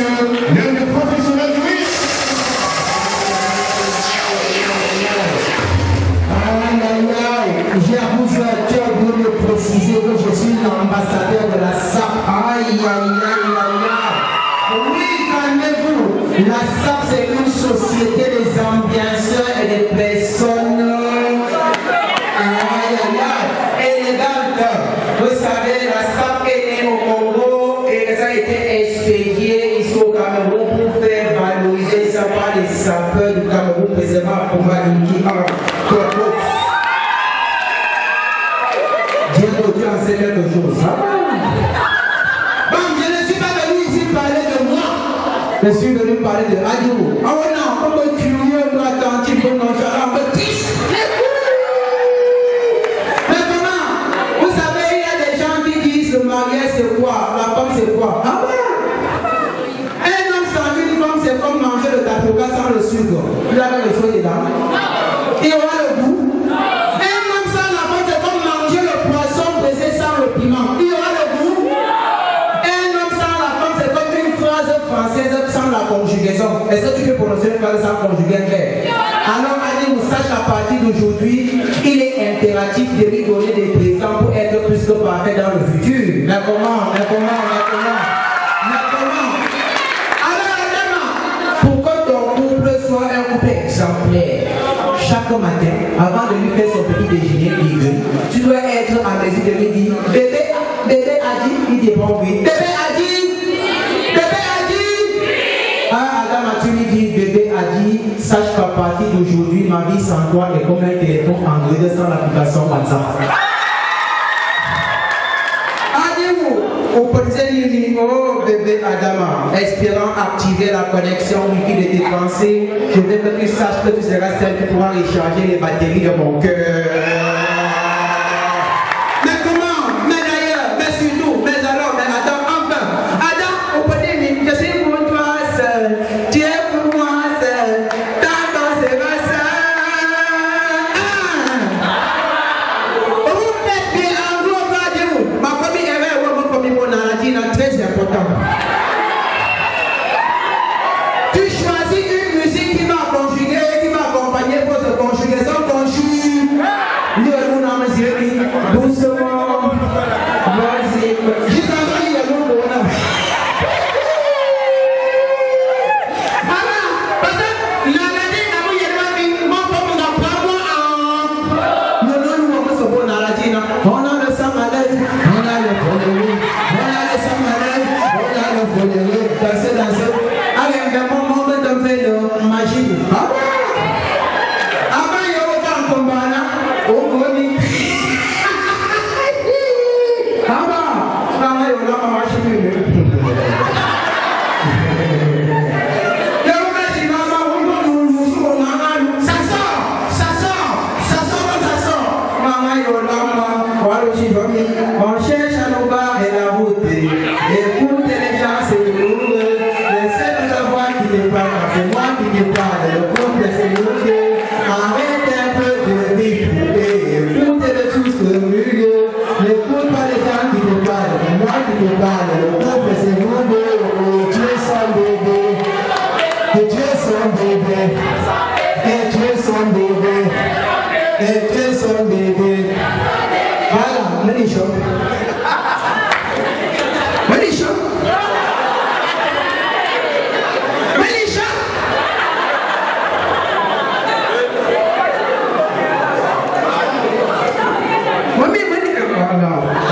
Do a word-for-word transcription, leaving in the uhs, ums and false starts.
l'un des professionnels du risque. J'ai à vous de me préciser que je suis l'ambassadeur de la S A P. Aïe, aïe, aïe, aïe, aïe. Oui, calmez-vous. La S A P, c'est une société des ambianceurs et des personnes. Aïe, aïe, aïe. Élégantes. Vous savez, la S A P est née au Congo et ça a été expédié ici au Cameroun pour faire valoriser ça par les sapeurs du Cameroun, précisément pour Miki Hans. Dieu enseigne quelque chose. Hein? Bon, je ne suis pas venu ici parler de moi. Je suis venu parler de Adirou. Ah oh non, on peut curieux, on peut attentif, on peut nonchalant, on peut triste. Mais comment? Vous savez, il y a des gens qui disent le mariage c'est quoi? La femme c'est quoi? Ah ouais? Un homme sans une femme c'est comme manger le tapoka sans le sucre. Il y a le feu dedans. Il y aura le goût. Il y aura le goût. Un homme sans la femme, c'est comme une phrase française sans la conjugaison. Est-ce que tu peux prononcer une phrase sans conjugaison? Alors, allez, vous sache qu'à partir d'aujourd'hui, il est impératif de lui donner des présents pour être plus que parfait dans le futur. Mais comment? Mais comment? Mais comment? Mais comment? Alors, Adama, pour que ton couple soit un couple exemplaire, chaque matin, avant de lui faire son petit déjeuner vegan, tu dois être en mesure de lui dire bébé, bébé a dit, il dit bon oui. Bébé a dit, bébé a dit. Ah, Adama, tu lui dis bébé a dit, sache qu'à partir d'aujourd'hui, ma vie sans toi est comme un téléphone Android sans l'application WhatsApp. Adirou, au petit oh bébé Adama, espérant activer la connexion Wi-Fi de tes pensées, je veux que tu saches que tu seras celle qui pourra recharger les batteries de mon cœur. Mais comment? Mais d'ailleurs, mais surtout, mais alors, mais attends, enfin, Adam, au petit, je suis pour toi seul, tu es pour moi seul, tant c'est ma seule. Vous faites bien en gros, Adirou, ma famille est là, ma famille, mon maladie, très important. Tu choisis une musique qui va conjuguer, qui va accompagner votre conjugaison conjugue. Le nom de Dieu, doucement, vas-y. Juste avant, il y a le nom de Dieu. Alors, parce que la maladie n'a pas été mon papa n'a pas moi. Nous, nous, nous, sommes bons dans la dîne. On a le sang malade, on a le problème, on a le sang malade, on a le problème. Danser, danser. Allez, un moment de faire le magie. Ah ouais? Avant, il y a autant de combats là. Oh, oui. Ah bah, ah ouais, on a marché plus. Ça sort, ça sort, ça sort, ça sort. Maman, on cherche à nous barrer la route. Écoute les gens, c'est douloureux. Les seuls savoir qui te parlent, c'est moi qui te parle. Le couple, c'est nous. Arrête un peu de m'écouter. Écoute de tout ce que milieu. N'écoute pas les gens qui te parlent, c'est moi qui te parle. Le couple, c'est nous. Dieu est son bébé. Et Dieu est son bébé. Et Dieu est son bébé. Et Dieu est son bébé. Voilà, Mariage. Mariage. Mariage. Mami, mami. Oh non.